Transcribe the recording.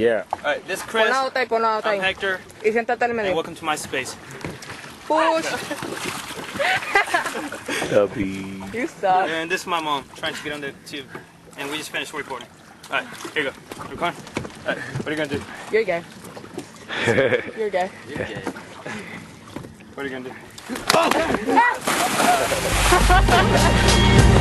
Yeah. Alright, this is Chris. I'm Hector. Y siéntate al And medio. welcome to my space. Push. Stubby. You suck. And this is my mom trying to get on the tube. And we just finished wakeboarding. Alright, here you go. Recording? Alright, what are you gonna do? You're gay. You're gay. You're gay. What are you gonna do? Oh!